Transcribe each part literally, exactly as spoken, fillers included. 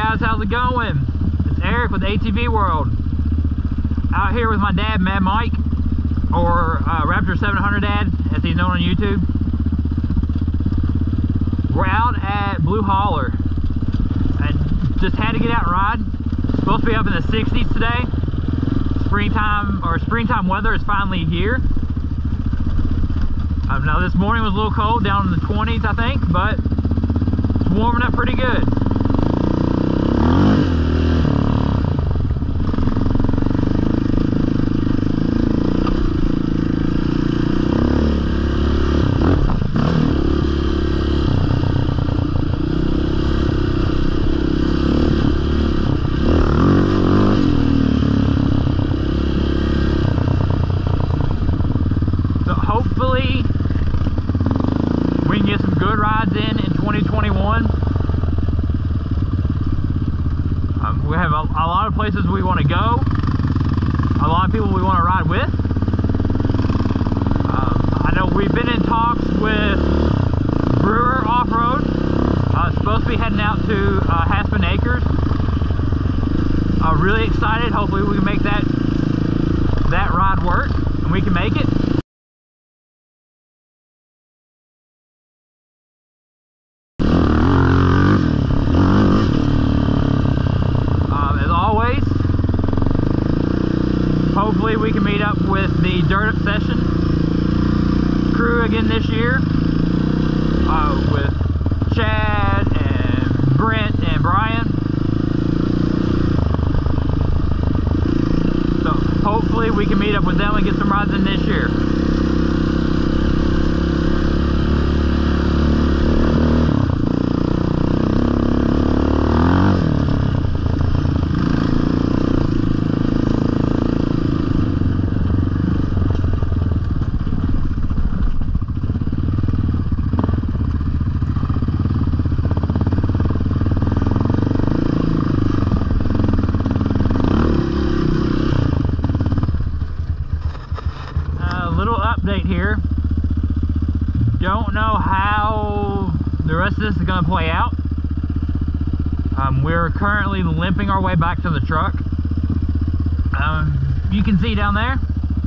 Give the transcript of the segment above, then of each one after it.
guys, how's it going? It's Eric with A T V World. Out here with my dad, Mad Mike, or uh, Raptor seven hundred Dad, as he's known on YouTube. We're out at Blue Holler, and just had to get out and ride. It's supposed to be up in the sixties today. Springtime, or springtime weather is finally here. Um, now this morning was a little cold, down in the twenties I think, but it's warming up pretty good. Hopefully we can get some good rides in in twenty twenty-one. Um, we have a, a lot of places we want to go, a lot of people we want to ride with. Um, I know we've been in talks with Brewer Offroad. Uh, supposed to be heading out to uh, Haspin Acres. Uh, really excited. Hopefully we can make that that ride work and we can make it. Hopefully we can meet up with the Dirt Obsession crew again this year, uh, with Chad and Brent and Brian. So hopefully we can meet up with them and get some rides in this year. Update here. Don't know how the rest of this is going to play out. Um, we're currently limping our way back to the truck. Um, you can see down there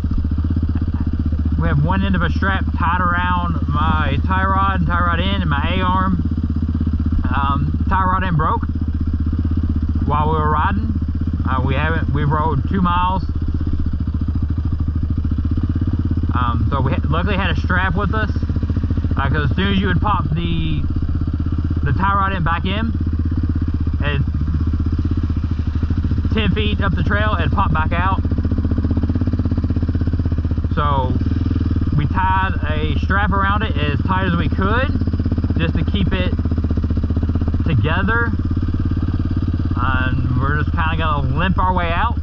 we have one end of a strap tied around my tie rod and tie rod end and my A-arm. Um, tie rod end broke while we were riding. Uh, we haven't, we rode two miles. Um, so we luckily had a strap with us, because uh, as soon as you would pop the the tie rod end back in, at ten feet up the trail, it'd pop back out. So we tied a strap around it as tight as we could, just to keep it together. And we're just kind of gonna limp our way out.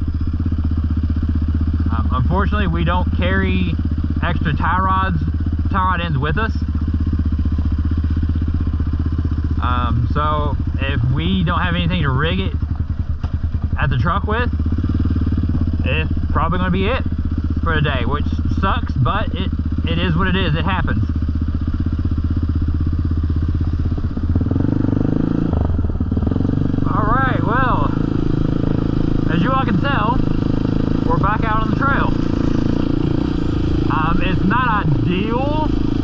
Um, unfortunately, we don't carry extra tie rods, tie rod ends with us. Um, so if we don't have anything to rig it at the truck with, it's probably going to be it for the day, which sucks, but it, it is what it is. It happens. Alright, well, as you all can tell, we're back out on the trail. Um, it's not ideal,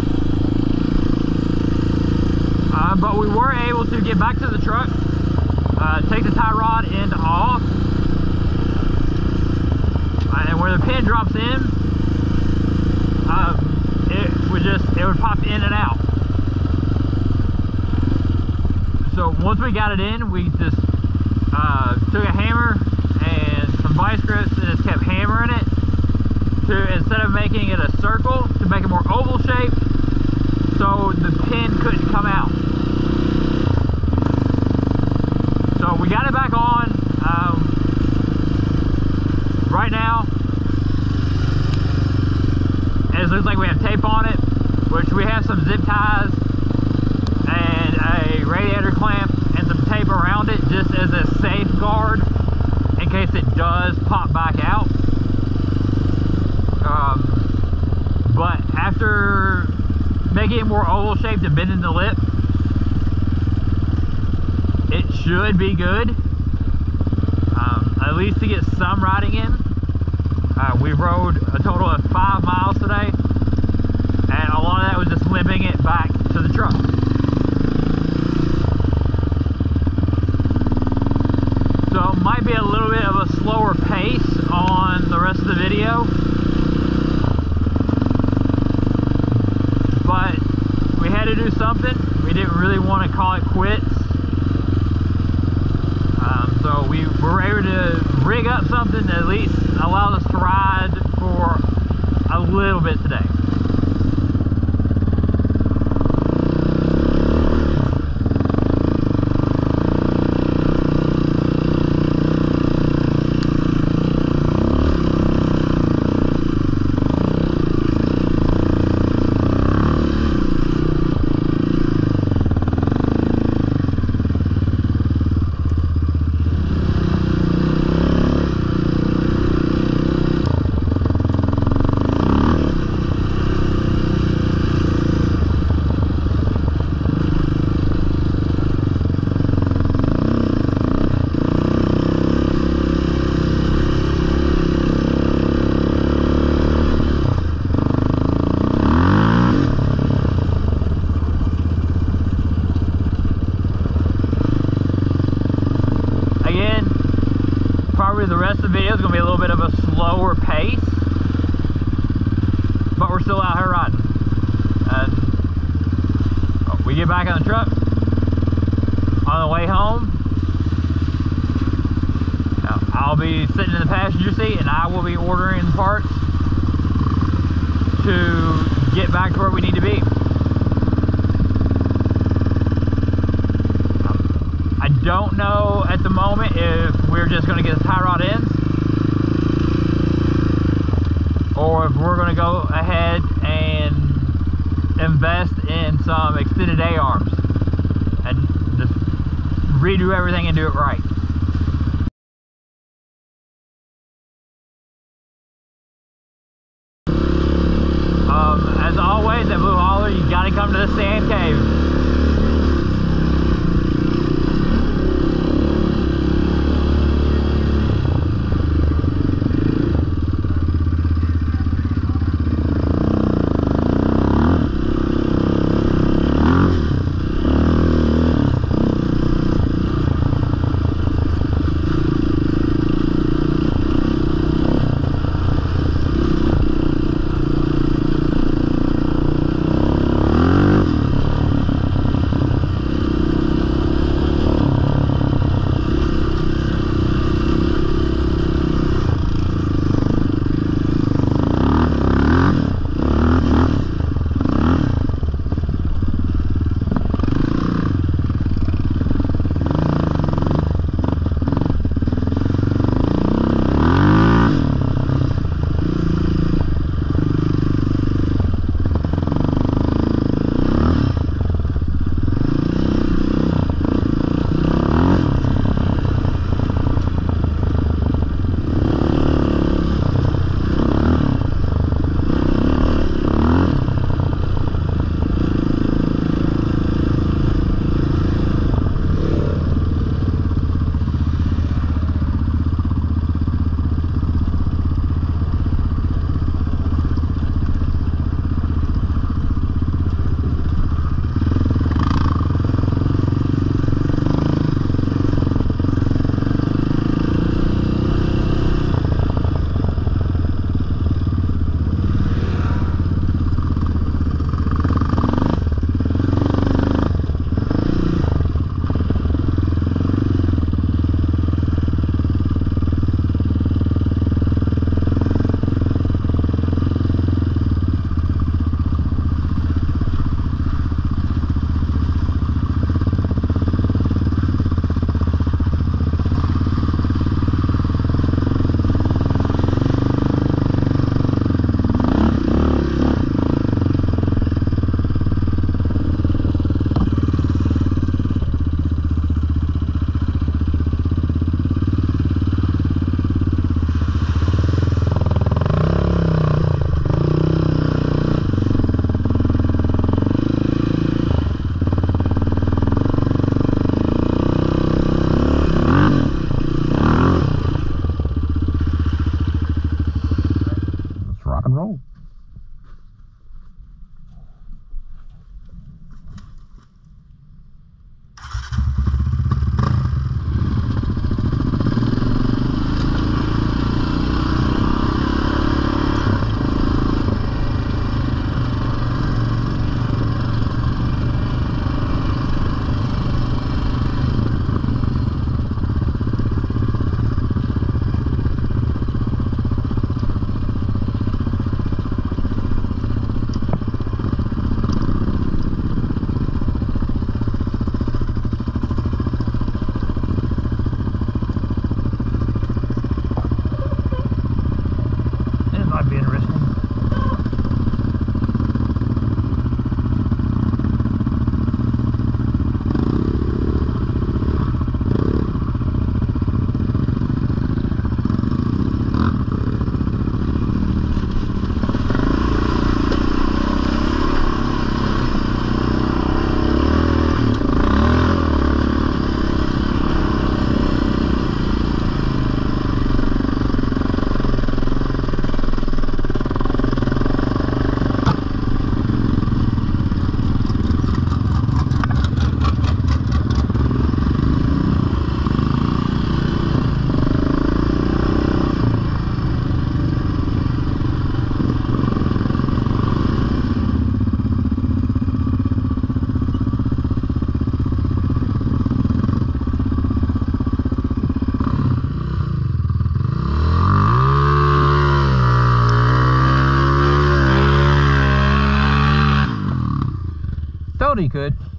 uh, but we were able to get back to the truck, uh, take the tie rod end off, uh, and where the pin drops in, uh, it would just, it would pop in and out. So once we got it in, we just uh, took a hammer and some vice grips and just kept hammering it. To, instead of making it a circle, to make it more oval shaped, so the pin couldn't come out. So we got it back on. Um, right now, it looks like we have tape on it, which we have some zip ties and a radiator clamp and some tape around it, just as a safeguard in case it does pop back out. Um, but after making it more oval shaped and bending the lip, it should be good. at least to get some riding in. Uh, we rode a total of five miles today, and a lot of that was just limping it back to the truck. So it might be a little bit of a slower pace on the rest of the video, but we had to do something. We didn't really want to call it quits. Um, so we were able to rig up something that at least allows us to ride for a little bit today. The rest of the video is going to be a little bit of a slower pace, but we're still out here riding. And we get back on the truck on the way home. Now, I'll be sitting in the passenger seat and I will be ordering parts to get back to where we need to be. I don't know at the moment if we're just going to get the tie rod ends or if we're going to go ahead and invest in some extended A arms and just redo everything and do it right. Um, as always at Blue Holler, you got to come to the sand cave. and roll. He could.